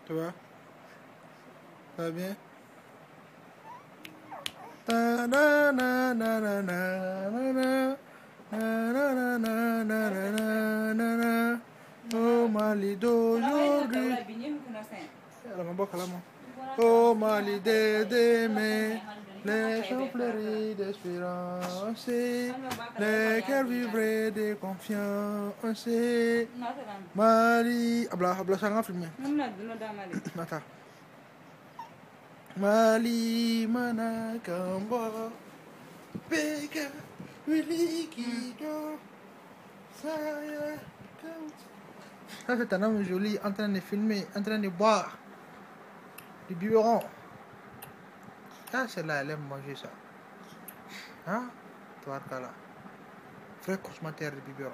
Tu vois? Ça va bien? Ta na na na na na na na. Na na na na na na na na na. Au Mali d'aujourd'hui. Au Mali de demain, les champs fleuris d'espérance, les cœurs vibrés de confiance. Mali, habla sangat filmnya. Mata. Mali mana kamba, peka wilikido, saya kau. Ça c'est un homme joli en train de filmer, en train de boire du biberon. Ah, celle-là, elle aime manger ça. Hein? Toi, là. Vrai consommateur de biberon.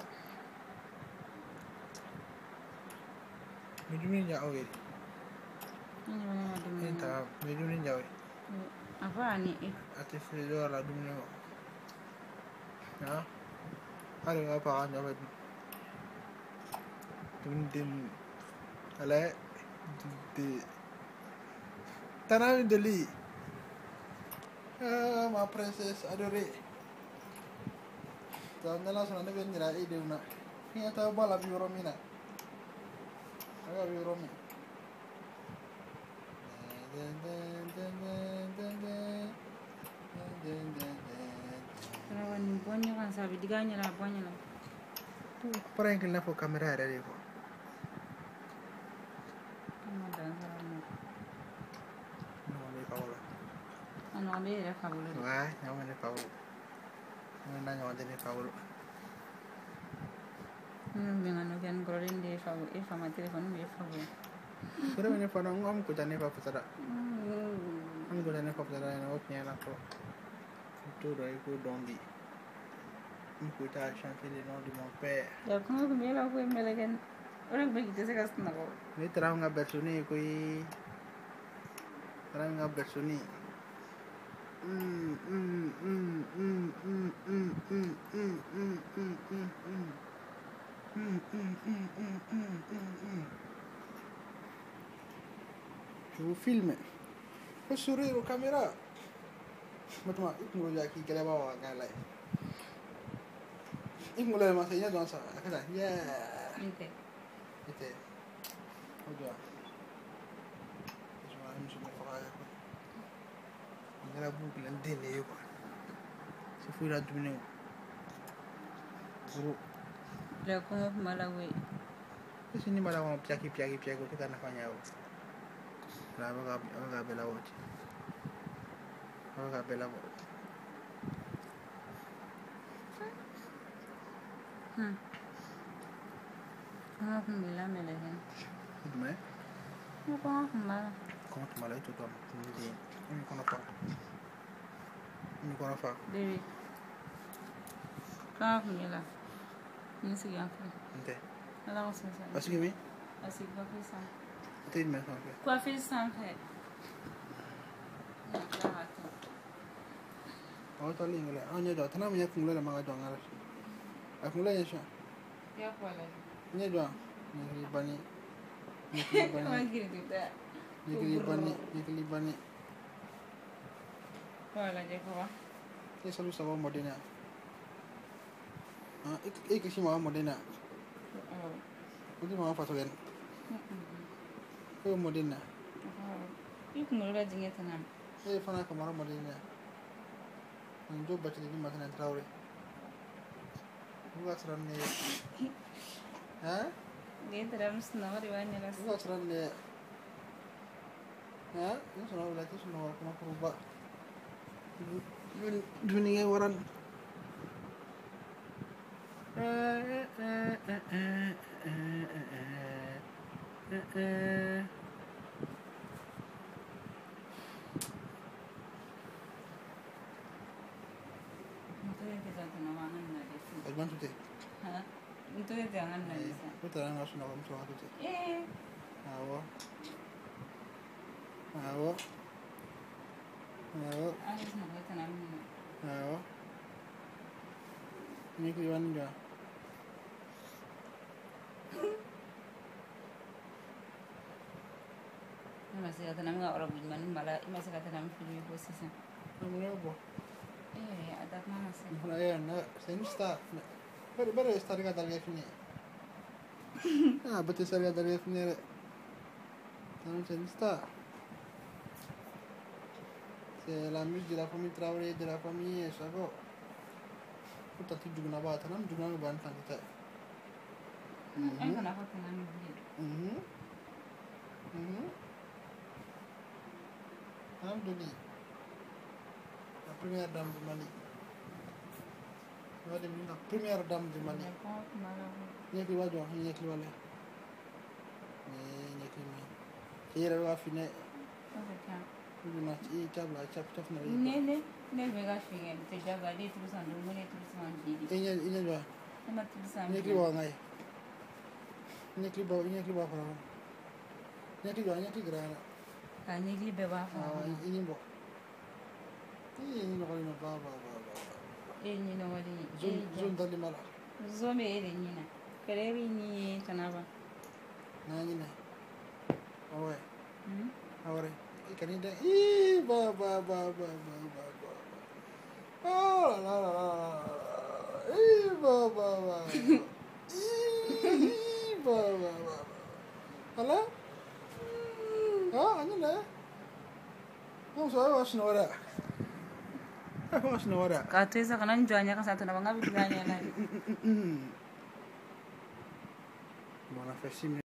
Mais du ninja, oui. Mais du ninja, oui. Apa ni? Ate fait l'heure la dumuni. Hein? Allez, on va pas rendre avec dumuni. Allez. T'as de lit. Ah, ma princesse adorée. T'as là, ça n'a pas venu là, et de una. Il y a ta balle à biberon, mina. Aga biberon. Kenapa ni buahnya kan sabi diganya lah buahnya lah. Para yang kena fokus kamera ada di kok. Kamu dan salamu. Nama dia Paul. Anu ambil ya kamu dulu. Wah, nama dia Paul. Nama dia Paul. Dengan ujian keluarin di faul, sama telepon di faul. Pero ini pada ngom ku jane pa pasara. Ang ku jane pa pasara na ok nyala ko. Tout doit être dongi. Un coup à chanter le nom de mon père. Ya kamu kembali aku yang melakukan orang begitu saya kasih nak. Ni terang nga bersuni kui. Terang nga bersuni. Je vous filme. Faut sourire aux caméras. Maintenant, il me dit qu'il y a un live. Il me l'a dit dans ça. Yeah. Inte. Regarde. Je vais aller me faire. Il y a la boucle en délai quoi. C'est fou la dumine. Gros. Bila kamu Malawi. Sisi ni mara wa piaki kita nafanya hapo. Na waga bela wote. Waga bela wote. Kamu kembali melakukan. Demain. Kamu kembali. Comment tu m'as là tout toi? Tu me dis. On ne connaît pas. Dewi. Kamu kembali. Ini sekian. Ente. Alah selesai. Parce que oui. Asik coiffure sampai. T'es une mère en fait. Coiffure sampai. Oh t'as ligne là. On y est là. T'as même y a qu'on l'a manger dans la. A qu'on l'a y a. Ya quoi là? Ni doa. Ni bani. Manggil kita. Ni bani. Voilà, j'ai quoi? Ni salu sawa modena. Ah, ik kisi ma modena. Oh. Kuti ma fa solen. Ko modena. Ik mulai jinge tanam. Fana kamara modena. Njo bachi ni masana traure. Buga sran ne. Ha? Dia terang senawar iwannya las. Buga sran ne. Ha? Ini senawar lagi senawar kuma peruba. Dunia waran. Ajman tu te. Ha? Untuk itu jangan nangis. Kau terang langsung nak masuk tu te. Awo. Alis nak tanam ni. Awo. Ni keliwan juga. se kata nami nga ora bujman mala ima se kata nami filmi ko sisa Amulebo. adat mama se Mula ya na senista. Bare stare ka dalga fini. Ah, bate stare ka dalga fini re. Non senista. C'est la musique de la famille Traoré, de la famille Savo. Puta ti jugna ba tanam jugna ba ban tanita. ai kana kata nami filmi Alhamdulillah. La première dame du Mali. La première dame du Mali. Nyekli wajo, nyekli wale. Nyekli mi. Kira wa fine. Kuna ci tabla chap na yi. ne be ga finge te jaga de tu san do ne tu san di Inya ba. ma tu san Nyekli wa ngai. Nyekli ba fara. Nyekli grana. ka nyekli be ba fa Ini bo. Ini no kali ba. ni no wali Zon dali mala. zo me ere ni na kereri ni tanaba Na ni na. Awe. hmm Ahora, canita, ba. Oh, la. Ba. Ba. Hala? Ano na? Ang sabi, was na wala. ka tu sa kanan jwanya ka sa to na mga biganya na Buona festa.